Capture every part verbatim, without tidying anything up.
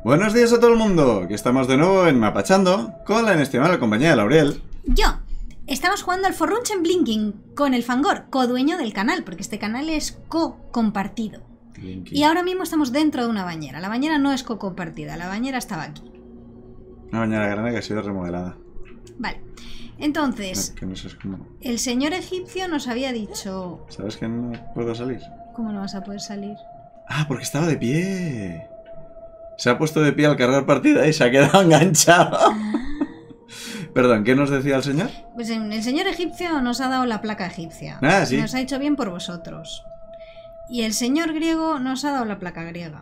Buenos días a todo el mundo, que estamos de nuevo en Mapachando con la inestimable compañía de Laurel. Yo. Estamos jugando al Forrunchen Blinking con el Fangor, co-dueño del canal, porque este canal es co-compartido. Y ahora mismo estamos dentro de una bañera. La bañera no es co-compartida, la bañera estaba aquí. Una bañera grande que ha sido remodelada. Vale. Entonces, no, que no sé cómo. El señor egipcio nos había dicho... ¿Sabes que no puedo salir? ¿Cómo no vas a poder salir? Ah, porque estaba de pie. Se ha puesto de pie al cargar partida y se ha quedado enganchado. Ah. Perdón, ¿qué nos decía el señor? Pues el señor egipcio nos ha dado la placa egipcia. Ah, sí. Nos ha hecho bien por vosotros. Y el señor griego nos ha dado la placa griega.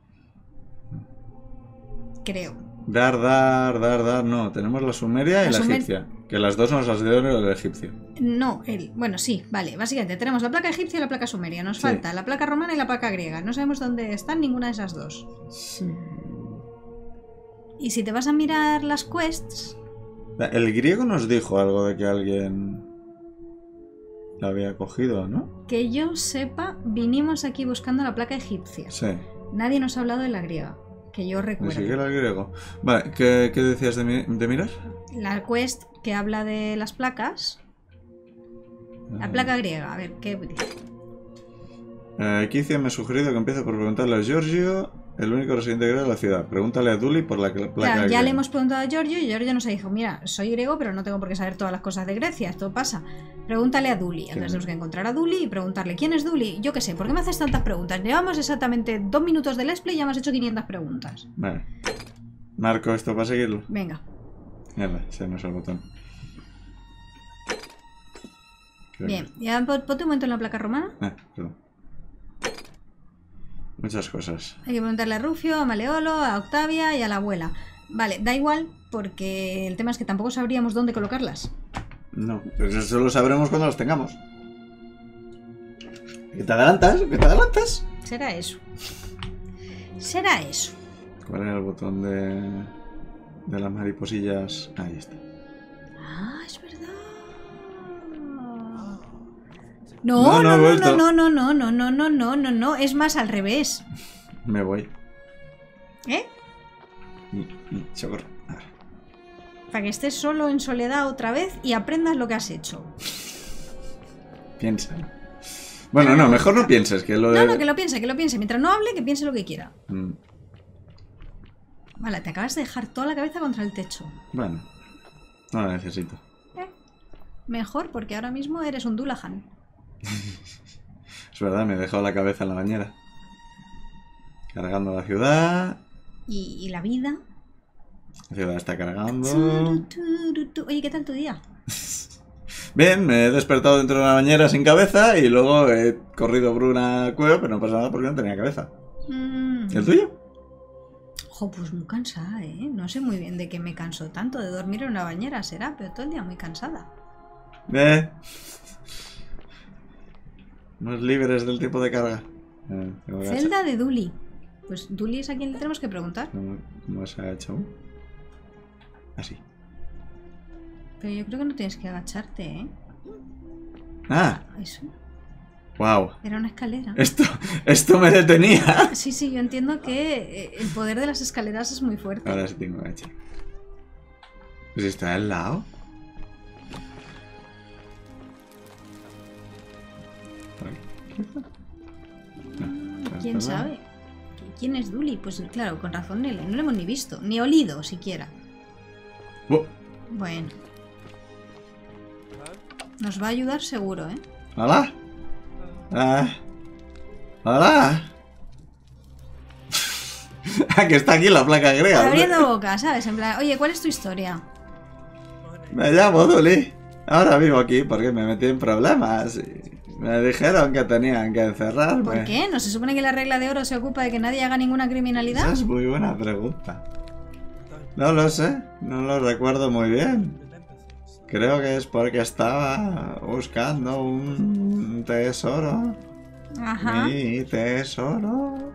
Creo. Dar, dar, dar, dar, no. Tenemos la sumeria y la, la sumer... egipcia. Que las dos nos las dio el egipcio. No, el... bueno, sí, vale. Básicamente tenemos la placa egipcia y la placa sumeria. Nos sí. falta la placa romana y la placa griega. No sabemos dónde están ninguna de esas dos. Sí. Y si te vas a mirar las quests... El griego nos dijo algo de que alguien la había cogido, ¿no? Que yo sepa, vinimos aquí buscando la placa egipcia. Sí. Nadie nos ha hablado de la griega. Que yo recuerdo. Ni siquiera el griego. Vale, ¿qué, qué decías de, mi, de mirar? La quest que habla de las placas. La ah. placa griega, a ver, ¿qué dice? Eh, Kicia me ha sugerido que empiece por preguntarle a Giorgio, el único residente griego de la ciudad. Pregúntale a Duli por la placa claro, ya griega. le hemos preguntado a Giorgio y Giorgio nos ha dicho, mira, soy griego, pero no tengo por qué saber todas las cosas de Grecia, esto pasa. Pregúntale a Duli. Entonces tenemos que encontrar a Duli y preguntarle, ¿quién es Duli? Yo qué sé, ¿por qué me haces tantas preguntas? Llevamos exactamente dos minutos de let's play y ya hemos hecho quinientas preguntas. Vale. Marco esto para seguirlo. Venga. Mierda, se nos el botón. Creo Bien, que... ya ponte un momento en la placa romana. Ah, perdón. Muchas cosas. Hay que preguntarle a Rufio, a Maleolo, a Octavia y a la abuela. Vale, da igual, porque el tema es que tampoco sabríamos dónde colocarlas. No, pero eso lo sabremos cuando las tengamos. ¿Que te adelantas? ¿Que te adelantas? Será eso. Será eso. ¿Cuál era el botón de, de las mariposillas? Ahí está. Ah, es verdad. No, no, no, no, no, no, no, no, no, no, no, no, no, es más al revés. Me voy. ¿Eh? Y, y socorro. A ver. Para que estés solo en soledad otra vez y aprendas lo que has hecho. Piensa. Bueno, no, mejor no pienses que lo de... No, no, que lo piense, que lo piense. Mientras no hable, que piense lo que quiera. Mm. Vale, te acabas de dejar toda la cabeza contra el techo. Bueno, no la necesito. ¿Eh? Mejor, porque ahora mismo eres un Dullahan. Es verdad, me he dejado la cabeza en la bañera. Cargando la ciudad. ¿Y, y la vida? La ciudad está cargando. Oye, ¿qué tal tu día? Bien, me he despertado dentro de una bañera sin cabeza y luego he corrido por una cueva, pero no pasa nada porque no tenía cabeza. Mm. ¿Y el tuyo? Jo, pues muy cansada, ¿eh? No sé muy bien de qué me canso tanto de dormir en una bañera, será, pero todo el día muy cansada. Eh... Más libres del tipo de carga. Eh, Celda de Duli. Pues Duli es a quien le tenemos que preguntar. ¿Cómo, cómo se ha hecho? Así. Pero yo creo que no tienes que agacharte, ¿eh? Ah. Eso. Wow. Era una escalera. Esto, esto me detenía. Sí, sí, yo entiendo que el poder de las escaleras es muy fuerte. Ahora sí tengo que agachar. Pues está al lado. ¿Quién sabe? ¿Quién es Duli? Pues claro, con razón no lo hemos ni visto, ni olido siquiera. Oh. Bueno. Nos va a ayudar seguro, ¿eh? ¡Hola! ¡Ah! ¡Hola! Que está aquí la placa griega. Abriendo boca, ¿sabes? En plan, oye, ¿cuál es tu historia? Me llamo Duli. Ahora vivo aquí porque me metí en problemas y... Me dijeron que tenían que encerrarme. ¿Por qué? ¿No se supone que la regla de oro se ocupa de que nadie haga ninguna criminalidad? Esa es muy buena pregunta. No lo sé, no lo recuerdo muy bien. Creo que es porque estaba buscando un tesoro. Ajá. Mi tesoro.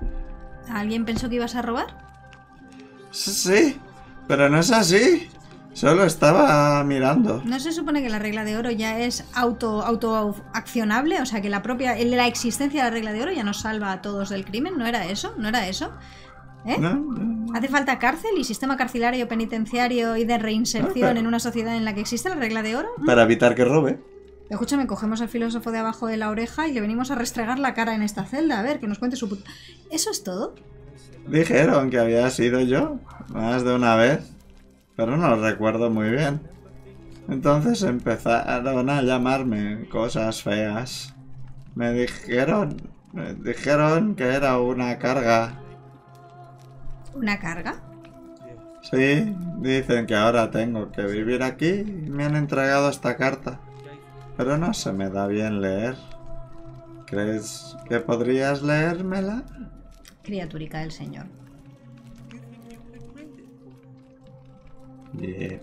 ¿Alguien pensó que ibas a robar? Sí, pero no es así. Solo estaba mirando. ¿No se supone que la regla de oro ya es auto autoaccionable? O sea, que la propia la existencia de la regla de oro ya nos salva a todos del crimen. ¿No era eso? ¿No era eso? ¿Eh? No, no. ¿Hace falta cárcel y sistema carcelario, penitenciario y de reinserción No, pero- en una sociedad en la que existe la regla de oro? Para evitar que robe. Escúchame, cogemos al filósofo de abajo de la oreja y le venimos a restregar la cara en esta celda. A ver, que nos cuente su puta... ¿Eso es todo? Dijeron que había sido yo. Más de una vez. Pero no lo recuerdo muy bien. Entonces empezaron a llamarme cosas feas. Me dijeron... Me dijeron que era una carga. ¿Una carga? Sí, dicen que ahora tengo que vivir aquí y me han entregado esta carta. Pero no se me da bien leer. ¿Crees que podrías leérmela? Criaturica del señor. Yeah.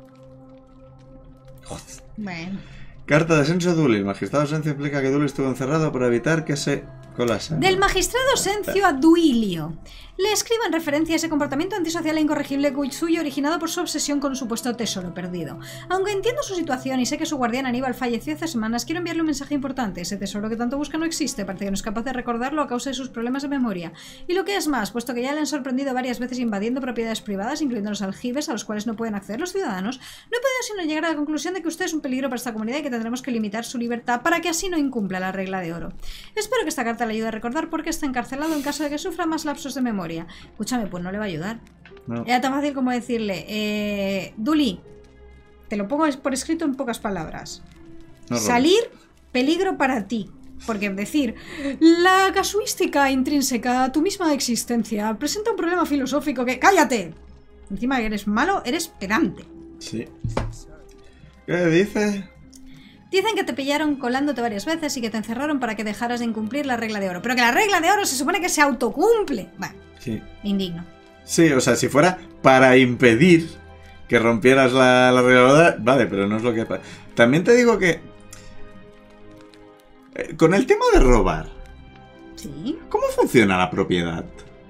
Bueno. Carta de Sencio Dully. El magistrado Sencio implica que Dully estuvo encerrado para evitar que se colase. Del magistrado Sencio a Duilio. Le escribo en referencia a ese comportamiento antisocial e incorregible suyo originado por su obsesión con un supuesto tesoro perdido. Aunque entiendo su situación y sé que su guardián Aníbal falleció hace semanas, quiero enviarle un mensaje importante. Ese tesoro que tanto busca no existe, parece que no es capaz de recordarlo a causa de sus problemas de memoria. Y lo que es más, puesto que ya le han sorprendido varias veces invadiendo propiedades privadas, incluyendo los aljibes a los cuales no pueden acceder los ciudadanos, no he podido sino llegar a la conclusión de que usted es un peligro para esta comunidad y que tendremos que limitar su libertad para que así no incumpla la regla de oro. Espero que esta carta le ayude a recordar por qué está encarcelado en caso de que sufra más lapsos de memoria. Escúchame, pues no le va a ayudar. No. Era tan fácil como decirle, eh, Dully, te lo pongo por escrito en pocas palabras. No robes. Salir, peligro para ti. Porque decir, la casuística intrínseca a tu misma existencia presenta un problema filosófico que... ¡Cállate! Encima que eres malo, eres pedante. Sí. ¿Qué dice? Dicen que te pillaron colándote varias veces y que te encerraron para que dejaras de incumplir la regla de oro. Pero que la regla de oro se supone que se autocumple. Bueno, Sí. me indigno. Sí, o sea, si fuera para impedir que rompieras la, la regla, vale, pero no es lo que pasa. También te digo que... eh, con el tema de robar, Sí. ¿cómo funciona la propiedad?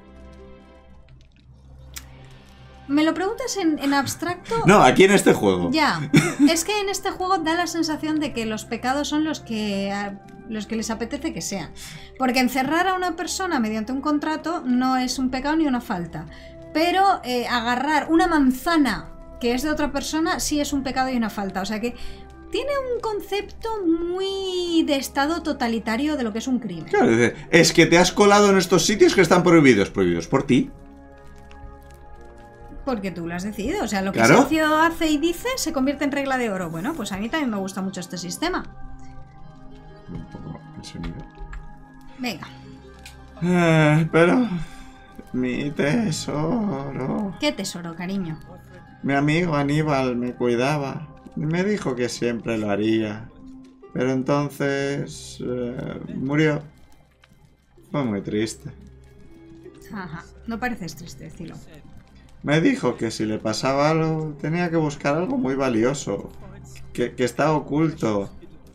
¿Me lo preguntas en, en abstracto? No, aquí en este juego. Ya, es que en este juego da la sensación de que los pecados son los que, a- los que les apetece que sean. Porque encerrar a una persona mediante un contrato no es un pecado ni una falta. Pero eh, agarrar una manzana que es de otra persona sí es un pecado y una falta. O sea que tiene un concepto muy de estado totalitario de lo que es un crimen. Claro, dice, es que te has colado en estos sitios que están prohibidos. ¿Prohibidos por ti? Porque tú lo has decidido. O sea, lo que Claro. Sergio hace y dice se convierte en regla de oro. Bueno, pues a mí también me gusta mucho este sistema. Un poco el sonido. Venga. Ah, pero... Mi tesoro... ¿Qué tesoro, cariño? Mi amigo Aníbal me cuidaba. Me dijo que siempre lo haría. Pero entonces... eh, murió. Fue muy triste. Ajá. No pareces triste, decirlo. Me dijo que si le pasaba algo, tenía que buscar algo muy valioso. Que, que está oculto.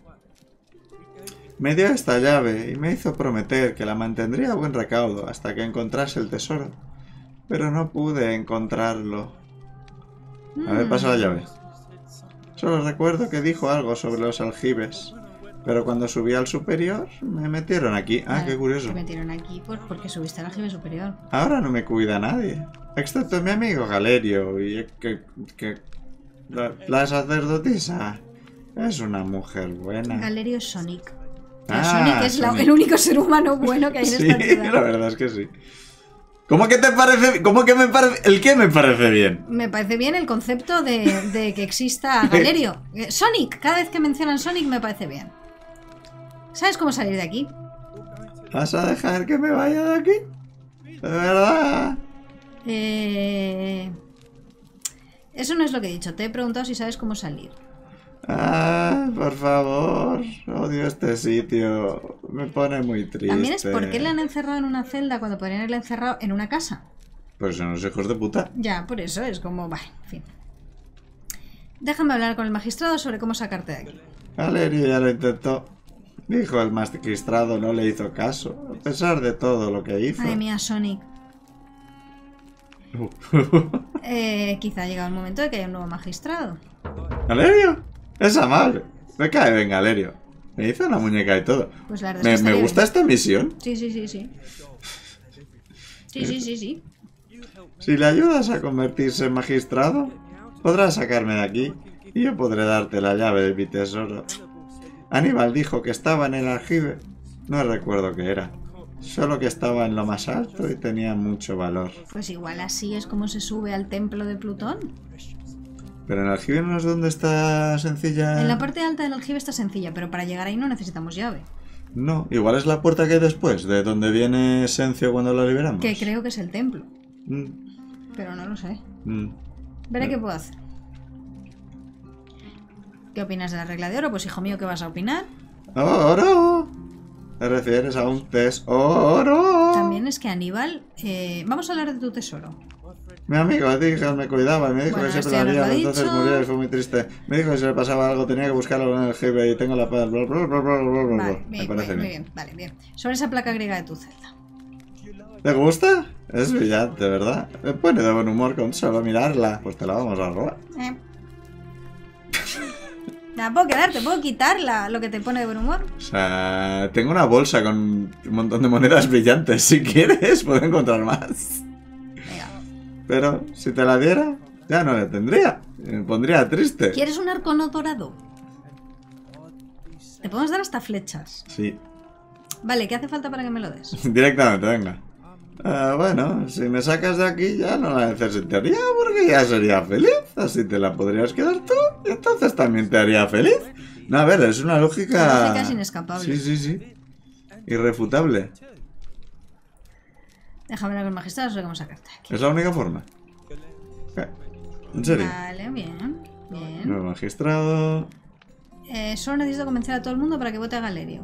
Me dio esta llave y me hizo prometer que la mantendría a buen recaudo hasta que encontrase el tesoro. Pero no pude encontrarlo. A ver, pasa la llave. Solo recuerdo que dijo algo sobre los aljibes. Pero cuando subí al superior, me metieron aquí. Ah, qué curioso. Te metieron aquí por, porque subiste al aljibe superior. Ahora no me cuida nadie. Excepto mi amigo Galerio. Y que... que la, la sacerdotisa es una mujer buena. Galerio es Sonic. Ah, Sonic es la- Sonic. el único ser humano bueno que hay en Sí, esta ciudad. la verdad es que sí. ¿Cómo que te parece? ¿Cómo que me parece? ¿El qué me parece bien? Me parece bien el concepto de, de que exista Galerio. Eh, Sonic, cada vez que mencionan Sonic me parece bien. ¿Sabes cómo salir de aquí? ¿Vas a dejar que me vaya de aquí? ¿De verdad? Eh... Eso no es lo que he dicho. Te he preguntado si sabes cómo salir. Ah, por favor. Odio este sitio. Me pone muy triste. También es por qué le han encerrado en una celda cuando podrían haberle encerrado en una casa. Pues son los hijos de puta. Ya, por eso es como... Bah, en fin. Déjame hablar con el magistrado sobre cómo sacarte de aquí. Valerio ya lo intentó. Dijo el magistrado, no le hizo caso. A pesar de todo lo que hizo. Madre mía, Sonic. Eh, quizá ha llegado el momento de que haya un nuevo magistrado. ¿Galerio? Es amable. Me cae bien, Galerio. Me hizo una muñeca y todo. Pues la verdad Me, es que me estaría gusta bien. esta misión. Sí, sí, sí, sí. Sí, sí, sí, sí. Si le ayudas a convertirse en magistrado, podrás sacarme de aquí y yo podré darte la llave de mi tesoro. Aníbal dijo que estaba en el aljibe. No recuerdo qué era. Solo que estaba en lo más alto y tenía mucho valor. Pues igual así es como se sube al templo de Plutón. Pero en el aljibe no es donde está sencilla... En la parte alta del aljibe está sencilla, pero para llegar ahí no necesitamos llave. No, igual es la puerta que hay después, de donde viene Sencio cuando lo liberamos. Que creo que es el templo. Mm, Pero no lo sé. mm. Veré qué puedo hacer. ¿Qué opinas de la regla de oro? Pues hijo mío, ¿qué vas a opinar? ¡Oro! ¿Te refieres a un tesoro? También es que Aníbal... eh, vamos a hablar de tu tesoro. Mi amigo Dijas me cuidaba y me dijo Bueno, que esto siempre ya lo nos haría, lo ha entonces dicho. murió y fue muy triste. Me dijo que si le pasaba algo tenía que buscarlo en el aljibe y tengo la paz. Bla, bla, bla, bla, bla, bla, Vale, me bien, parece bien, muy bien. bien. Vale, bien. Sobre esa placa griega de tu celda. ¿Te gusta? Es brillante, ¿verdad? Me pone de buen humor con solo mirarla. Pues te la vamos a robar. Eh. La puedo quedar, te puedo quitarla, lo que te pone de buen humor. O sea, tengo una bolsa con un montón de monedas brillantes. Si quieres, puedo encontrar más. Venga. Pero si te la diera, ya no la tendría. Me pondría triste. ¿Quieres un arcono dorado? Te podemos dar hasta flechas. Sí, Vale, ¿qué hace falta para que me lo des? directamente, venga. Ah, bueno, si me sacas de aquí ya no la necesitaría porque ya sería feliz. Así te la podrías quedar tú y entonces también te haría feliz. No, a ver, es una lógica... La lógica es inescapable. Sí, sí, sí. Irrefutable. Déjame ver con el magistrado, sé cómo sacarte aquí. Es la única forma. ¿Qué? ¿En serio? Vale, bien, bien. Nuevo magistrado... Eh, solo necesito convencer a todo el mundo para que vote a Galerio.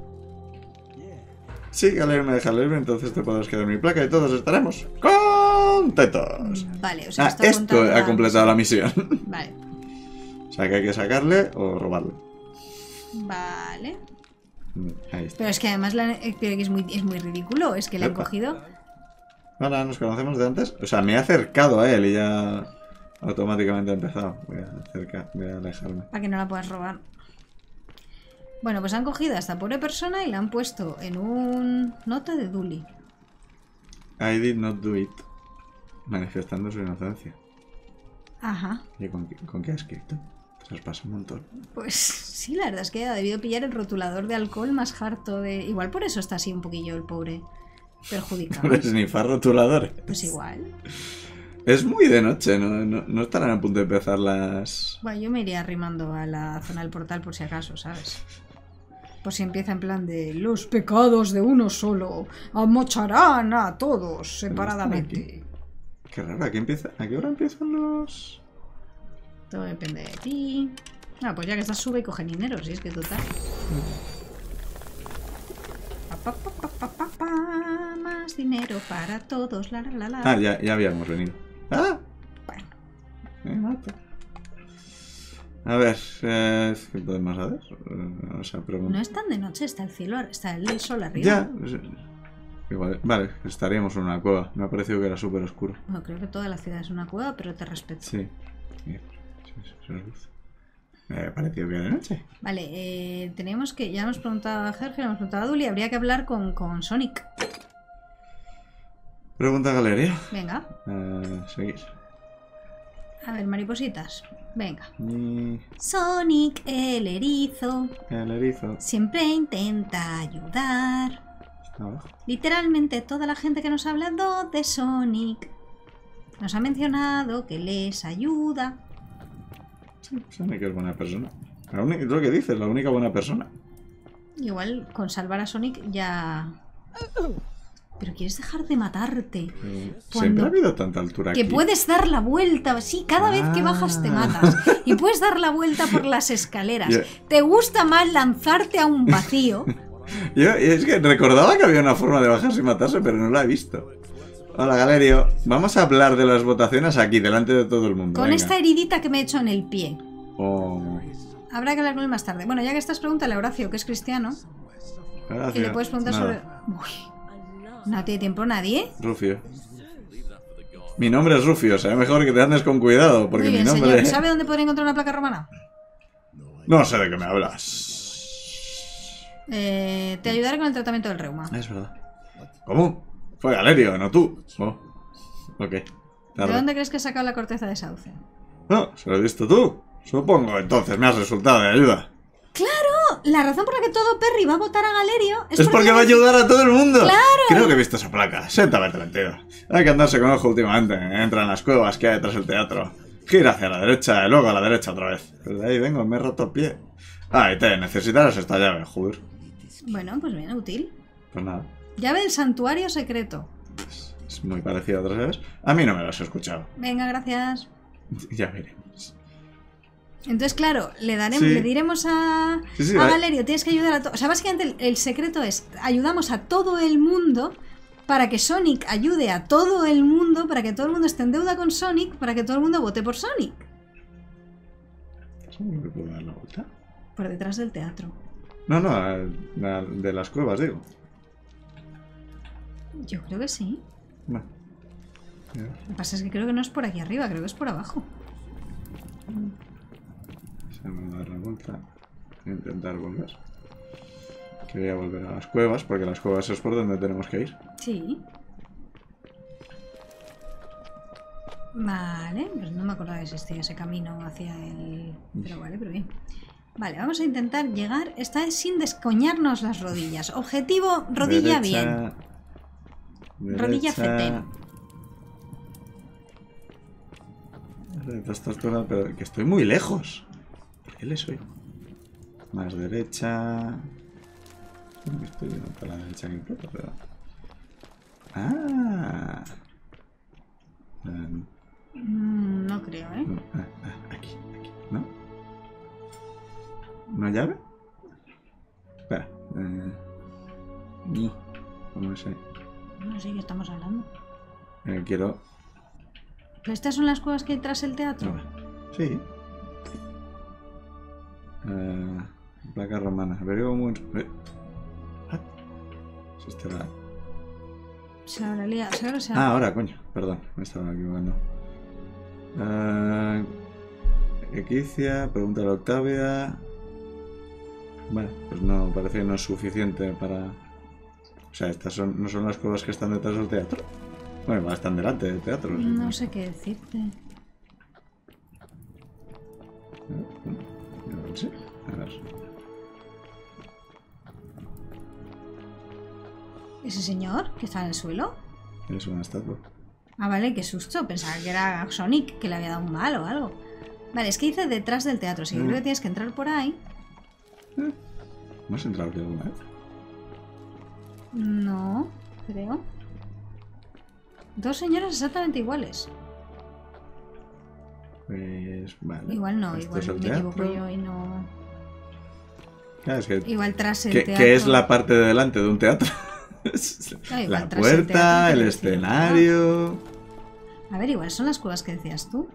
Sí, Galerio me deja libre, entonces te podrás quedar mi placa y todos estaremos contentos. Vale, o sea, Ah, esto ha esto contado ha la- completado la misión. Vale, O sea que hay que sacarle o robarle. vale. Ahí está. Pero es que además la, eh, pero que es, muy, es muy ridículo. Es que le han Epa. cogido. Ahora nos conocemos de antes. O sea, me he acercado a él y ya automáticamente ha empezado. Voy a acercar, voy a alejarme. Para que no la puedas robar. Bueno, pues han cogido a esta pobre persona y la han puesto en un nota de Duli. I did not do it. Manifestando su inocencia. Ajá. ¿Y con, qué- con qué ha escrito? Se os pasa un montón. Pues sí, la verdad es que ha debido pillar el rotulador de alcohol más harto de... Igual por eso está así un poquillo el pobre perjudicado. Por esnifar rotuladores. Pues igual. Es muy de noche, ¿no? No, no estarán a punto de empezar las... Bueno, yo me iría arrimando a la zona del portal por si acaso, ¿sabes? Por si empieza en plan de los pecados de uno solo amocharán a todos separadamente. Qué raro, ¿a qué, empieza? ¿A qué hora empiezan los...? Todo depende de ti. Ah, pues ya que estás sube y coge dinero, si es que total. Pa, pa, pa, pa, pa, pa, pa, más dinero para todos, la la la la. Ah, ya, ya habíamos venido. ¡Ah! Bueno, Me mata. A ver, eh, ¿qué podemos hacer? Eh, O sea, pregunta. no es tan de noche, está el cielo, ar- está el sol arriba. Ya. pues, igual, vale, estaríamos en una cueva. Me ha parecido que era súper oscuro. Bueno, creo que toda la ciudad es una cueva, pero te respeto. Sí. Sí, sí, sí, sí, luz. Me ha parecido que era de noche. Vale, eh, tenemos que. Ya hemos preguntado a Jerge, hemos preguntado a Duli, habría que hablar con, con Sonic. Pregunta Galería. Venga, Eh, seguir. a ver, maripositas. Venga. Y Sonic, el erizo, el erizo siempre intenta ayudar. está abajo. Literalmente toda la gente que nos ha hablado de Sonic nos ha mencionado que les ayuda. Sí, Sonic es buena persona. La única, es lo que dices, la única buena persona. Igual con salvar a Sonic ya... Pero quieres dejar de matarte. Eh, Cuando- Siempre ha habido tanta altura Que aquí. puedes dar la vuelta. Sí, cada vez que bajas te Ah. matas. Y puedes dar la vuelta por las escaleras. Ya. Te gusta más lanzarte a un vacío. Yo, y es que recordaba que había una forma de bajar sin matarse, pero no la he visto. Hola, Galerio. Vamos a hablar de las votaciones aquí, delante de todo el mundo. Con venga. esta heridita que me he hecho en el pie. Oh, Habrá que hablar con él más tarde. Bueno, ya que estás, pregúntale a Horacio, que es cristiano. gracias. Y le puedes preguntar Nada. sobre... Uy, no tiene tiempo nadie. Rufio. Mi nombre es Rufio, será mejor que te andes con cuidado, porque Muy bien, mi nombre... señor. ¿Sabe dónde podría encontrar una placa romana? No sé de qué me hablas. Eh, te ayudaré con el tratamiento del reuma. Es verdad. ¿Cómo? Fue Galerio, no tú. Oh. Ok. ¿De Tarde. dónde crees que he sacado la corteza de sauce? No, se lo diste tú. Supongo, entonces me has resultado de ayuda. ¡Claro! La razón por la que todo Perry va a votar a Galerio es, Es porque va a ayudar a todo el mundo. ¡Claro! Creo que he visto esa placa. Siéntame mentira. Hay que andarse con ojo últimamente. Entra en las cuevas que hay detrás del teatro. Gira hacia la derecha y luego a la derecha otra vez. Desde ahí vengo, me he roto el pie. Ah, y te necesitarás esta llave, joder. Bueno, pues bien, útil. Pues nada. Llave del santuario secreto. Es, es muy parecido a otras llaves. A mí no me lo has escuchado. Venga, gracias. Ya veremos. Entonces, claro, le daremos, Sí. le diremos a, Sí, sí, a vale. Galerio, tienes que ayudar a todos. O sea, básicamente el, el secreto es, ayudamos a todo el mundo para que Sonic ayude a todo el mundo, para que todo el mundo esté en deuda con Sonic, para que todo el mundo vote por Sonic. ¿Me puedo dar la vuelta? Por detrás del teatro. No, no, a- a- de las cuevas, digo. Yo creo que sí. Bueno. Lo que pasa es que creo que no es por aquí arriba, creo que es por abajo. Se me va a dar la vuelta. Voy a intentar volver. Quería volver a las cuevas, porque las cuevas es por donde tenemos que ir. Sí. Vale, pues no me acordaba que existía ese camino hacia el... Pero vale, pero bien. Vale, vamos a intentar llegar, esta vez sin descoñarnos las rodillas. Objetivo, rodilla bien. bien. Rodilla fetén. Esto es todo, pero que estoy muy lejos. ¿Por qué le soy? Más derecha. Estoy yendo para la derecha que importa, pero... Ah. Um, Mm, no creo, ¿eh? no, ah, ah, aquí, aquí, ¿no? ¿Una llave? Espera. Eh, ni. ¿Cómo sé? No sé de qué estamos hablando. Eh, quiero... ¿Pero estas son las cuevas que hay tras el teatro? No, sí. Eh, placa romana. Averiguo muy... Eh. Ah. Si estará... Se habrá liado, se habrá, se Ah, habrá- ahora, coño. Perdón, me estaba equivocando. Uh, Equicia, pregúntale a Octavia. Vale, pues no, parece que no es suficiente para... O sea, estas son, no son las cuevas que están detrás del teatro. Bueno, igual están delante del teatro. No sé qué decirte. No sé. A ver. ¿Ese señor que está en el suelo? Es una estatua. Ah, vale, qué susto. Pensaba que era Sonic, que le había dado un mal o algo. Vale, es que dice detrás del teatro, así que Mm. creo que tienes que entrar por ahí. Eh, ¿Hemos entrado aquí alguna vez? No, creo. Dos señoras exactamente iguales. Pues vale. Igual no, Esto igual es el me equivoco teatro. yo y no... Claro, es que, Igual tras el que, teatro... que es la parte de delante de un teatro. Ah, igual La tras el puerta, teatro el quiere decir, escenario. A ver, igual son las cuevas que decías tú.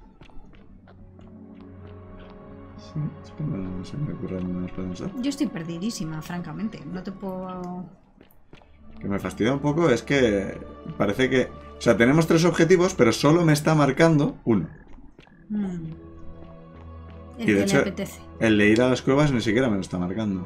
Sí, es que no, no se me ocurre nada más para pensar. Yo estoy perdidísima, francamente. No te puedo... Que me fastidia un poco es que parece que... O sea, tenemos tres objetivos, pero solo me está marcando uno. Mm. El Y de que le hecho, apetece. el de ir a las cuevas ni siquiera me lo está marcando.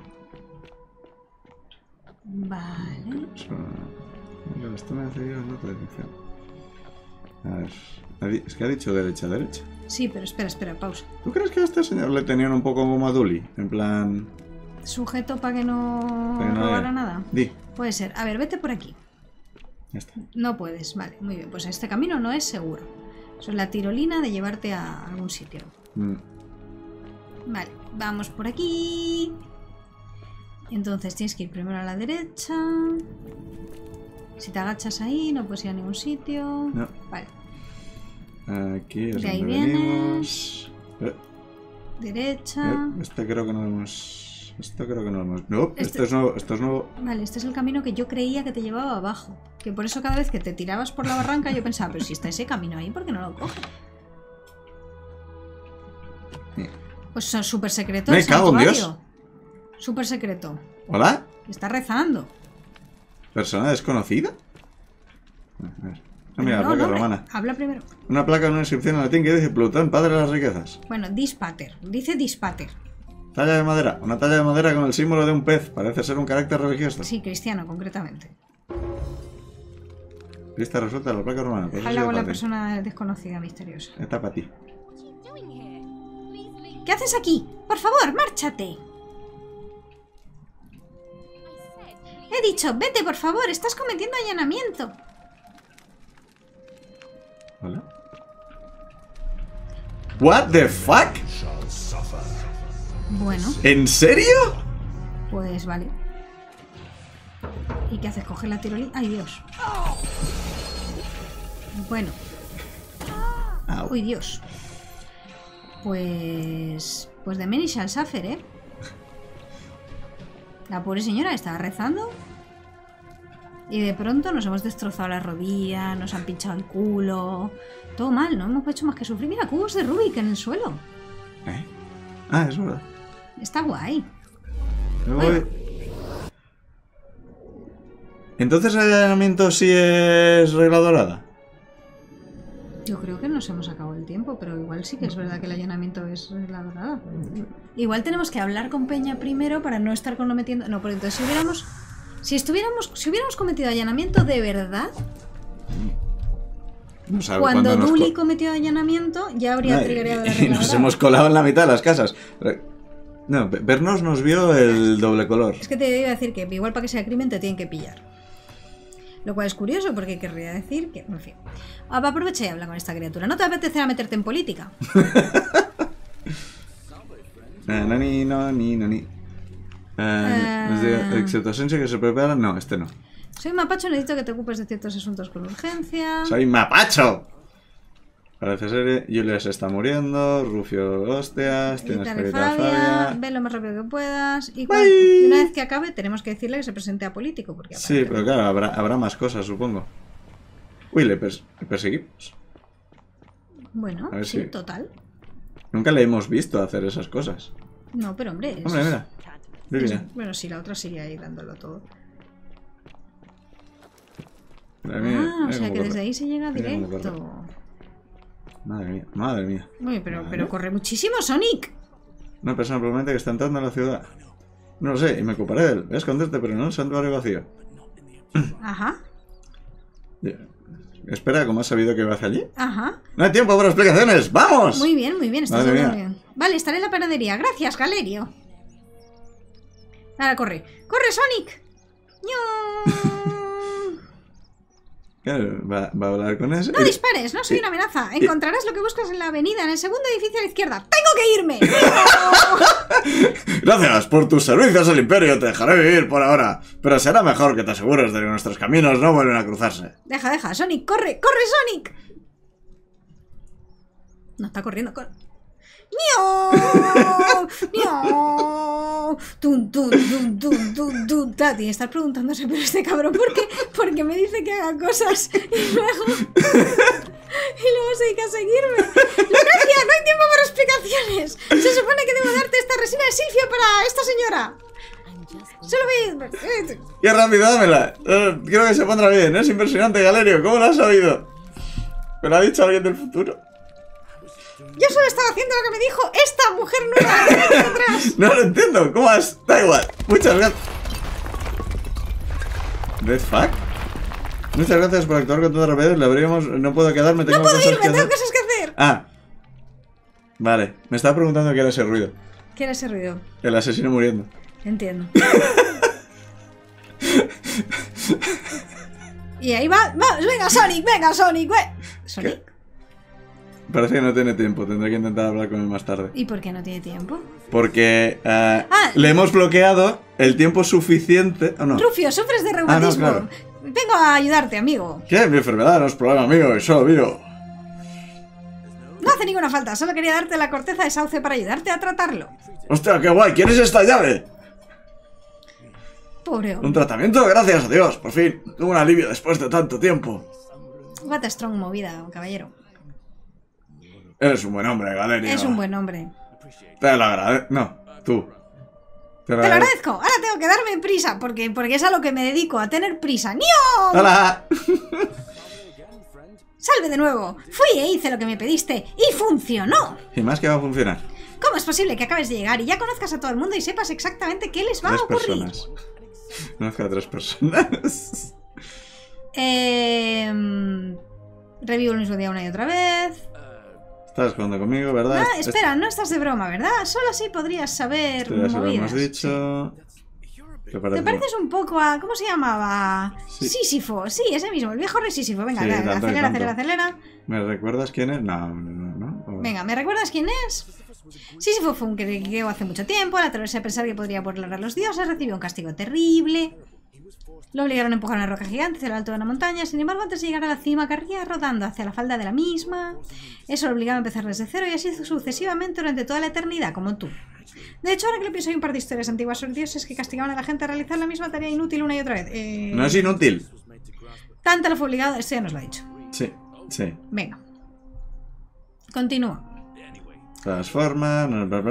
Vale. Eso... Mira, esto me hace ir en otra dirección. A ver... ha di- Es que ha dicho derecha, derecha. Sí, pero espera, espera, pausa. ¿Tú crees que a este señor le tenían un poco como a Dully? En plan... Sujeto para que no Para que no robara haya- nada. Di, Puede ser. A ver, vete por aquí. ya está. No puedes, vale, muy bien. Pues este camino no es seguro. Eso es la tirolina de llevarte a algún sitio. Mm, Vale, vamos por aquí. Entonces tienes que ir primero a la derecha. Si te agachas ahí, no puedes ir a ningún sitio. No. Vale, Aquí es De ahí donde venimos. Eh, derecha. eh, este creo que no lo hemos... Esto creo que no lo hemos... No, Este- esto es nuevo, esto es nuevo. Vale, este es el camino que yo creía que te llevaba abajo. Que por eso cada vez que te tirabas por la barranca yo pensaba, pero si está ese camino ahí, ¿por qué no lo coges? Mira. Pues son súper secreto. Me el cago en Dios. santuario. Súper secreto. ¿Hola? Está rezando. ¿Persona desconocida? A ver. Ah, mira, la no, placa no, romana. Habla primero. Una placa con una inscripción en latín que dice Plutón, padre de las riquezas. Bueno, dispater. Dice dispater. Talla de madera. Una talla de madera con el símbolo de un pez. Parece ser un carácter religioso. Sí, cristiano, concretamente. Lista resuelta de la placa romana. Pues Habla con la persona desconocida, misteriosa. Está para ti. ¿Qué haces aquí? Por favor, márchate. He dicho, vete, por favor, estás cometiendo allanamiento. Hola. What the fuck? Bueno, ¿En serio? pues vale. ¿Y qué haces? ¿Coger la tirolina? ¡Ay, Dios! Bueno. Au. ¡Uy, Dios! Pues... Pues de Many shall suffer, ¿eh? La pobre señora estaba rezando y de pronto nos hemos destrozado la rodilla, nos han pinchado el culo. Todo mal, no hemos hecho más que sufrir. Mira, cubos de Rubik en el suelo. ¿Eh? Ah, es verdad. Está guay. Me Bueno. voy. Entonces el allanamiento sí es regla dorada. Yo creo que nos hemos acabado el tiempo, pero igual sí que es verdad que el allanamiento es regla dorada. Igual tenemos que hablar con Peña primero para no estar comprometiendo... No, porque entonces si hubiéramos... Si estuviéramos... Si hubiéramos cometido allanamiento de verdad, No sabe cuando cuándo nos Dully co- cometió allanamiento, ya habría Ay, triggereado la y regla nos dorada. hemos colado en la mitad de las casas. No, vernos nos vio el doble color. Es que te iba a decir que igual para que sea crimen te tienen que pillar. Lo cual es curioso porque querría decir que... En fin. Ah, aprovecha y habla con esta criatura. ¿No te apetecerá meterte en política? Eh, no, ni, no, ni, no, ni. Eh, Eh. es de- excepto Asensio que se prepara. No, este no. Soy mapacho, necesito que te ocupes de ciertos asuntos con urgencia. ¡Soy mapacho! Parece ser, Julia se está muriendo, Rufio hostias, tienes Dale, perita Fabia, Fabia. ve lo más rápido que puedas. Y, cuan- Bye. y una vez que acabe, tenemos que decirle que se presente a político. Porque Sí, aparentemente- pero claro, habrá, habrá más cosas, supongo. Uy, le, pers- le perseguimos. Bueno, A ver sí, si- total. Nunca le hemos visto hacer esas cosas. No, pero hombre. es- Hombre, mira. es- Mira. bueno, sí, la otra sigue ahí dándolo todo. Madre mía, Ah, o mira sea cómo que corre. desde ahí se llega Mira cómo directo. Madre mía, madre mía. Uy, pero, Vale. pero corre muchísimo, Sonic. Una persona probablemente que está entrando en la ciudad. No lo sé, y me ocuparé de él. Voy a esconderte, pero no en un santuario vacío. Ajá, Ya. Espera, ¿cómo has sabido que va hacia allí? ajá. ¡No hay tiempo para explicaciones! ¡Vamos! Muy bien, muy bien, estás Madre hablando mía. bien. Vale, estaré en la panadería. Gracias, Galerio. Ahora corre. ¡Corre, Sonic! ¡Ñu! Claro, va, va a hablar con ese. No y- dispares, no soy una amenaza. Encontrarás lo que buscas en la avenida, en el segundo edificio a la izquierda. ¡Tengo que irme! Gracias por tus servicios al Imperio, te dejaré vivir por ahora. Pero será mejor que te asegures de que nuestros caminos no vuelven a cruzarse. Deja, deja, Sonic, corre, corre, Sonic. No está corriendo, corre. ¡Miau! ¡Miau! ¡Tum, tum, tum, tum, tum, tum! Tati, estás preguntándose, pero este cabrón, ¿por qué? Porque me dice que haga cosas y luego... y luego se dedica a seguirme. ¡Lucrecia, no hay tiempo para explicaciones! Se supone que debo darte esta resina de silfia para esta señora. Solo voy... ¡Qué rápido, dámela! Eh, creo que se pondrá bien, es impresionante, Galerio. ¿Cómo lo has sabido? ¿Me lo ha dicho alguien del futuro? Yo solo estaba haciendo lo que me dijo esta mujer nueva que me atrás. No lo entiendo, ¿cómo has...? Da igual, muchas gracias. ¿Death fuck? Muchas gracias por actuar con toda rapidez, le habríamos... No puedo quedarme, tengo No puedo cosas irme, que tengo hacer. cosas que hacer. Ah. Vale, me estaba preguntando qué era ese ruido. ¿Qué era ese ruido? El asesino muriendo. Entiendo. Y ahí va, va, venga Sonic, venga Sonic, ve. ¿Sonic? Parece que no tiene tiempo, tendré que intentar hablar con él más tarde. ¿Y por qué no tiene tiempo? Porque eh, Ah. le hemos bloqueado el tiempo suficiente... ¿O no? Rufio, sufres de reumatismo. claro. Vengo a ayudarte, amigo. ¿Qué? Mi enfermedad no es problema mío, es solo mío. No hace ninguna falta, solo quería darte la corteza de sauce para ayudarte a tratarlo. ¡Hostia, qué guay! ¿Quieres esta llave? Pobre ¿Un hombre. tratamiento? Gracias a Dios, por fin. Tuve un alivio después de tanto tiempo. What a strong movida, caballero. Eres un buen hombre, Galerio. Es un buen hombre. Te lo agradezco. No, tú. Te lo Te lo agrade- agradezco. Ahora tengo que darme prisa, porque, porque es a lo que me dedico, a tener prisa. ¡Nio! ¡Hola! ¡Salve de nuevo! Fui e hice lo que me pediste y funcionó. ¿Y más que va a funcionar? ¿Cómo es posible que acabes de llegar y ya conozcas a todo el mundo y sepas exactamente qué les va Tres a ocurrir? personas. Conozco a tres personas. Eh, revivo el mismo día una y otra vez. Estás jugando conmigo, ¿verdad? Ah, espera, no estás de broma, ¿verdad? Solo así podrías saber Esto ya se lo hemos movidas. dicho. ¿Te parece? Te pareces un poco a... ¿Cómo se llamaba? Sí. Sísifo, sí, ese mismo, el viejo rey Sísifo. Venga, Sí, dale, tanto y acelera, tanto. acelera, acelera. ¿Me recuerdas quién es? No, no, no. no. O- Venga, ¿me recuerdas quién es? Sísifo fue un griego hace mucho tiempo, al atreverse a pensar que podría burlar a los dioses, recibió un castigo terrible. Lo obligaron a empujar una roca gigante hacia lo alto de una montaña, sin embargo, antes de llegar a la cima, corría rodando hacia la falda de la misma. Eso lo obligaba a empezar desde cero y así sucesivamente durante toda la eternidad, como tú. De hecho, ahora que lo pienso, hay un par de historias antiguas sobre dioses que castigaban a la gente a realizar la misma tarea inútil una y otra vez. Eh... No es inútil. Tanto lo fue obligado, esto ya nos lo ha dicho. Sí, sí. Venga. Continúa. Transforma.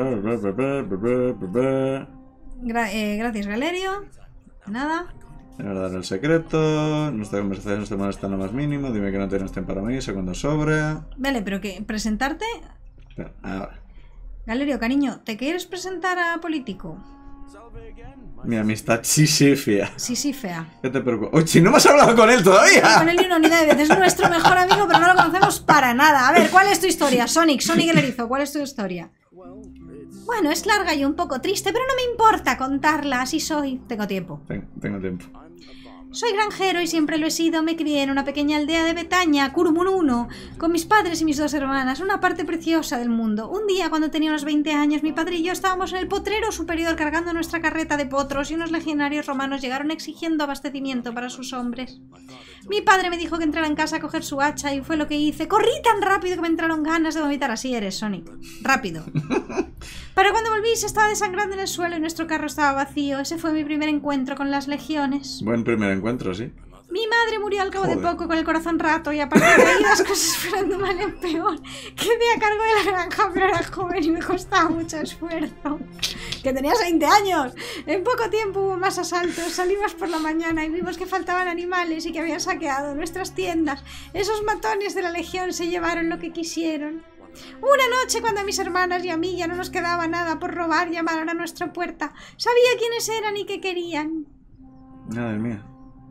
Gra eh, gracias, Galerio. Nada. Guardar el secreto. Nuestra conversación no te molesta lo más mínimo. Dime que no tienes tiempo para mí. Segundo sobre. Vale, pero que presentarte. Espera, ahora. Galerio, cariño, ¿te quieres presentar a político? Mi amistad Sísifia. Sí, sí, fea. ¿Qué te preocupa? ¡Uy, si no me has hablado con él todavía! Con él ni una unidad de veces. Es nuestro mejor amigo, pero no lo conocemos para nada. A ver, ¿cuál es tu historia? Sonic, Sonic el erizo, ¿cuál es tu historia? Bueno, es larga y un poco triste, pero no me importa contarla, así soy. Tengo tiempo. Ten- tengo tiempo. Soy granjero y siempre lo he sido. Me crié en una pequeña aldea de Betaña, Curumununo, con mis padres y mis dos hermanas, una parte preciosa del mundo. Un día, cuando tenía unos veinte años, mi padre y yo estábamos en el potrero superior cargando nuestra carreta de potros y unos legionarios romanos llegaron exigiendo abastecimiento para sus hombres. Mi padre me dijo que entrara en casa a coger su hacha y fue lo que hice. Corrí tan rápido que me entraron ganas de vomitar. Así eres, Sonic. Rápido. Pero cuando volví se estaba desangrando en el suelo y nuestro carro estaba vacío. Ese fue mi primer encuentro con las legiones. Buen primer encuentro, sí. Mi madre murió al cabo Joder. de poco con el corazón rato y a partir de ahí las cosas fueron de mal en peor. Quedé a cargo de la granja, pero era joven y me costaba mucho esfuerzo. ¡Que tenías veinte años! En poco tiempo hubo más asaltos. Salimos por la mañana y vimos que faltaban animales y que habían saqueado nuestras tiendas. Esos matones de la legión se llevaron lo que quisieron. Una noche, cuando a mis hermanas y a mí ya no nos quedaba nada por robar, llamaron a nuestra puerta. Sabía quiénes eran y qué querían. Madre mía.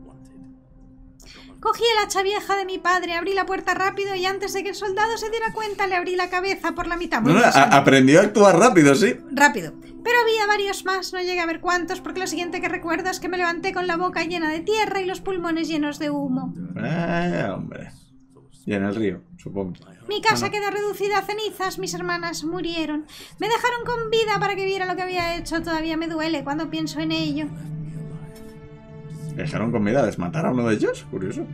Cogí el hacha vieja de mi padre, abrí la puerta rápido y antes de que el soldado se diera cuenta le abrí la cabeza por la mitad. Muy No, no, bien, a- aprendió a actuar rápido, sí. rápido. Pero había varios más, no llegué a ver cuántos, porque lo siguiente que recuerdo es que me levanté con la boca llena de tierra y los pulmones llenos de humo. Eh, hombre. Y en el río, supongo. Mi casa Bueno. quedó reducida a cenizas, mis hermanas murieron. Me dejaron con vida para que viera lo que había hecho, todavía me duele cuando pienso en ello. ¿Dejaron comida a desmatar a uno de ellos? Curioso.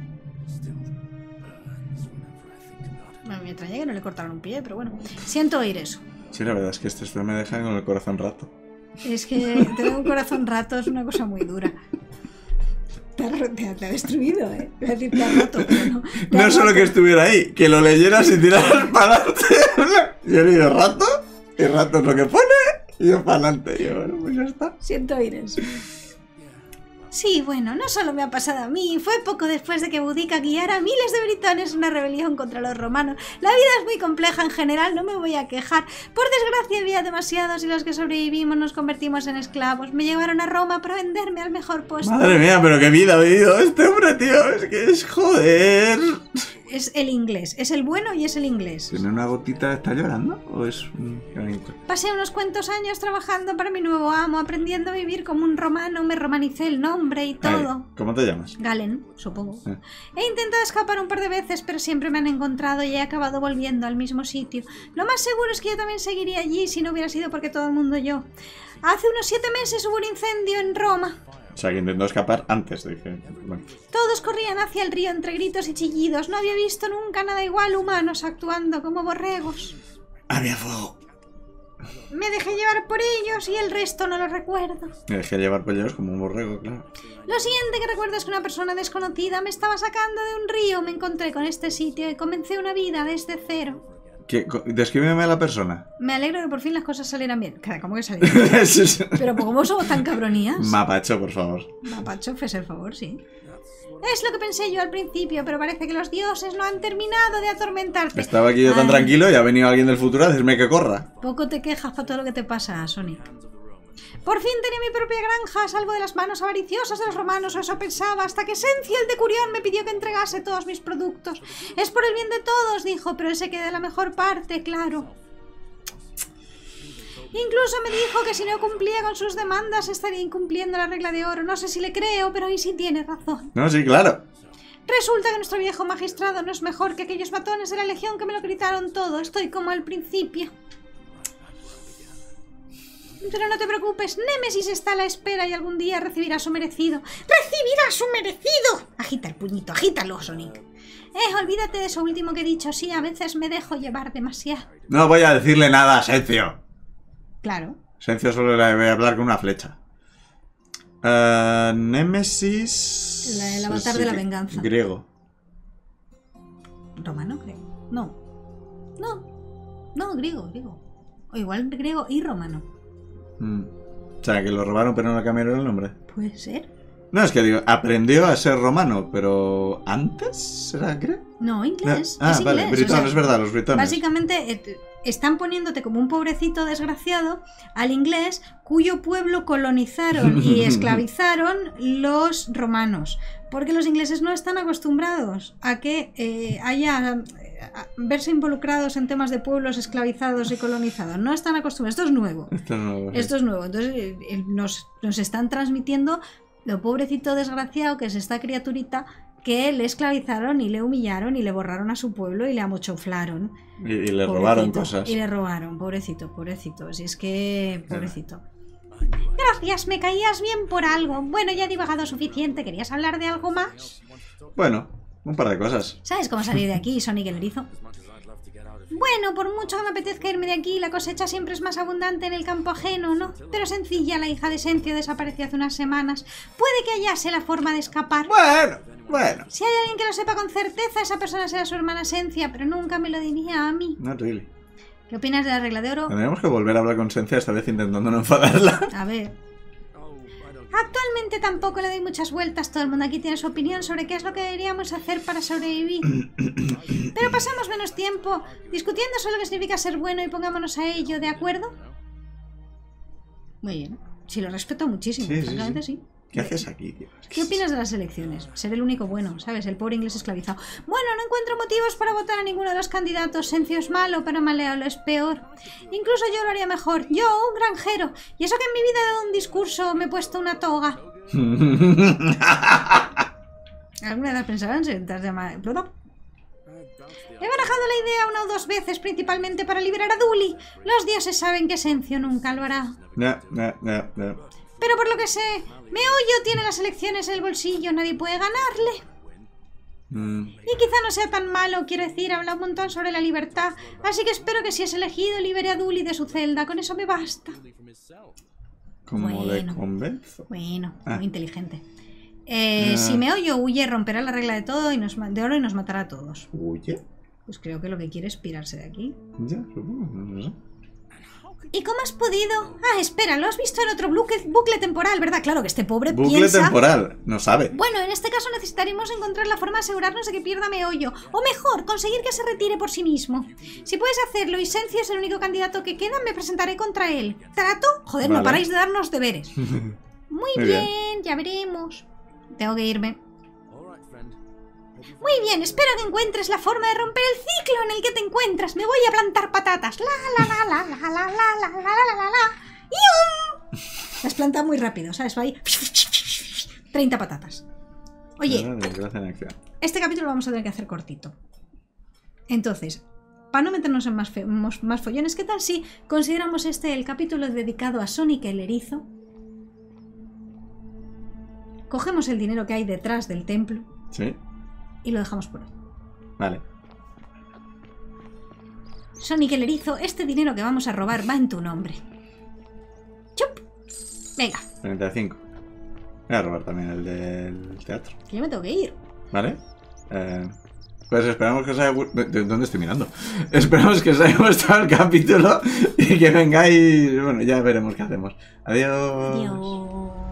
Bueno, me extraña que no le cortaron un pie, pero bueno. Siento oír eso. Sí, la verdad es que estos me dejan con el corazón rato. Es que tener un corazón rato es una cosa muy dura. Te ha, te ha- te ha destruido, ¿eh? Iba a decir, te ha roto, pero no. Te ha No solo roto. que estuviera ahí, que lo leyeras y tiraras para adelante. Yo he leído rato, y rato es lo que pone, y yo para adelante. Y yo, bueno, pues ya está. Siento oír eso. Sí, bueno, no solo me ha pasado a mí, fue poco después de que Boudica guiara a miles de britones en una rebelión contra los romanos. La vida es muy compleja en general, no me voy a quejar. Por desgracia había demasiados y los que sobrevivimos nos convertimos en esclavos. Me llevaron a Roma para venderme al mejor puesto. Madre mía, pero qué vida ha vivido este hombre, tío. Es que es joder. Es el inglés, es el bueno y es el inglés. ¿Tiene una gotita? ¿Está llorando? ¿O es un granito? Pasé unos cuantos años trabajando para mi nuevo amo, aprendiendo a vivir como un romano, me romanicé el nombre y todo. Ay, ¿cómo te llamas? Galen, supongo. Eh. He intentado escapar un par de veces, pero siempre me han encontrado y he acabado volviendo al mismo sitio. Lo más seguro es que yo también seguiría allí si no hubiera sido porque todo el mundo yo. Hace unos siete meses hubo un incendio en Roma. O sea, que intentó escapar antes de que... Bueno. Todos corrían hacia el río entre gritos y chillidos. No había visto nunca nada igual, humanos actuando como borregos. Había fuego. Me dejé llevar por ellos y el resto no lo recuerdo. Me dejé llevar por ellos como un borrego, claro. Lo siguiente que recuerdo es que una persona desconocida me estaba sacando de un río. Me encontré con este sitio y comencé una vida desde cero. ¿Qué? Co- Descríbeme a la persona. Me alegro que por fin las cosas salieran bien. Cara, ¿cómo que salieran? Sí, sí. Pero ¿cómo somos tan cabronías? Mapacho, por favor. Mapacho, fes el favor, sí. Es lo que pensé yo al principio, pero parece que los dioses no han terminado de atormentarte. Estaba aquí yo tan Ay. tranquilo y ha venido alguien del futuro a decirme que corra. Poco te quejas por todo lo que te pasa, Sonic. Por fin tenía mi propia granja, a salvo de las manos avariciosas de los romanos, o eso pensaba, hasta que Sencio, el decurión, me pidió que entregase todos mis productos. Es por el bien de todos, dijo, pero él se queda la mejor parte, claro. Incluso me dijo que si no cumplía con sus demandas estaría incumpliendo la regla de oro. No sé si le creo, pero ahí sí tiene razón. No, sí, claro. Resulta que nuestro viejo magistrado no es mejor que aquellos matones de la legión que me lo gritaron todo. Estoy como al principio. Pero no te preocupes, Némesis está a la espera y algún día recibirá su merecido. ¡Recibirá su merecido! Agita el puñito, agítalo, Sonic. Eh, olvídate de eso último que he dicho. Sí, a veces me dejo llevar demasiado. No voy a decirle nada a Sencio. Claro. Sencio solo le voy a hablar con una flecha. Uh, Némesis... La- el avatar de la venganza. Griego. ¿Romano, creo? No. No. No, griego, griego. O igual griego y romano. Mm. O sea, que lo robaron pero no le cambiaron el nombre. Puede ser. No, es que digo, aprendió a ser romano, pero ¿antes será griego? No, inglés. Ah, es vale, inglés, britones, o sea, es verdad, los britones. Básicamente eh, están poniéndote como un pobrecito desgraciado al inglés cuyo pueblo colonizaron y esclavizaron los romanos. Porque los ingleses no están acostumbrados a que eh, haya... a verse involucrados en temas de pueblos esclavizados y colonizados. No están acostumbrados. Esto es nuevo. Esto es nuevo. sí. Esto es nuevo. Entonces eh, eh, nos, nos están transmitiendo lo pobrecito desgraciado que es esta criaturita que le esclavizaron y le humillaron y le borraron a su pueblo y le amochoflaron. Y, y le Pobrecito. robaron cosas. Y le robaron, pobrecito, pobrecito. Si es que, pobrecito. Gracias, me caías bien por algo. Bueno, ya he divagado suficiente. ¿Querías hablar de algo más? Bueno, un par de cosas. ¿Sabes cómo salir de aquí, Sonic el erizo? Bueno, por mucho que me apetezca irme de aquí, la cosecha siempre es más abundante en el campo ajeno, ¿no? Pero Sencilla, la hija de Sencio, desapareció hace unas semanas. Puede que hallase la forma de escapar. Bueno, bueno. Si hay alguien que lo sepa con certeza, esa persona será su hermana Sencia, pero nunca me lo diría a mí. Not really. ¿Qué opinas de la regla de oro? Tendríamos que volver a hablar con Sencia, esta vez intentando no enfadarla. A ver. Actualmente tampoco le doy muchas vueltas. Todo el mundo aquí tiene su opinión sobre qué es lo que deberíamos hacer para sobrevivir. Pero pasamos menos tiempo discutiendo sobre lo que significa ser bueno y pongámonos a ello, ¿de acuerdo? Muy bien. Sí, lo respeto muchísimo. Sí, sí, francamente sí. sí. ¿Qué haces aquí, tío? Es que ¿Qué opinas de las elecciones? Ser el único bueno, ¿sabes? El pobre inglés esclavizado. Bueno, no encuentro motivos para votar a ninguno de los candidatos. Sencio es malo, pero Maleolo es peor. Incluso yo lo haría mejor. Yo, un granjero. Y eso que en mi vida he dado un discurso, me he puesto una toga. ¿Alguna vez has pensado en sentarse a ma- He barajado la idea una o dos veces, principalmente para liberar a Duli. Los dioses saben que Sencio nunca lo hará. No, no, no, no. Pero por lo que sé, Meollo tiene las elecciones en el bolsillo, nadie puede ganarle. Mm. Y quizá no sea tan malo, quiero decir, habla un montón sobre la libertad. Así que espero que si es elegido libere a Duli de su celda, con eso me basta. ¿Cómo le Bueno. convenzo? Bueno, Ah. muy inteligente. Eh, Ah. Si Meollo huye, romperá la regla de todo y nos, ma- de oro y nos matará a todos. Oye, Pues creo que lo que quiere es pirarse de aquí. ya, supongo, no sé. ¿Y cómo has podido? Ah, espera, lo has visto en otro bucle, bucle temporal, ¿verdad? Claro que este pobre Bucle piensa... temporal, no sabe. Bueno, en este caso necesitaremos encontrar la forma de asegurarnos de que pierda Meollo. O mejor, conseguir que se retire por sí mismo. Si puedes hacerlo y Sencio es el único candidato que queda, me presentaré contra él. ¿Trato? Joder, no Vale. paráis de darnos deberes. Muy, Muy bien, bien. ya veremos. Tengo que irme. Muy bien, espero que encuentres la forma de romper el ciclo en el que te encuentras. Me voy a plantar patatas. La la la la la la la la la la la la la. ¡Yum! Las planta muy rápido, ¿sabes? Va ahí. treinta patatas. Oye, Ah, desgracia en acción. este capítulo lo vamos a tener que hacer cortito. Entonces, para no meternos en más, fe- mos- más follones, ¿qué tal si consideramos este el capítulo dedicado a Sonic el erizo? Cogemos el dinero que hay detrás del templo Sí, y lo dejamos por ahí. vale. Sonic el erizo, este dinero que vamos a robar va en tu nombre. ¡Chup! Venga, treinta y cinco. Voy a robar también el del teatro. que yo me tengo que ir. ¿Vale? Eh, pues esperamos que os haya gu- ¿De dónde estoy mirando? Esperamos que os haya gustado el capítulo y que vengáis... Bueno, ya veremos qué hacemos. Adiós. Adiós.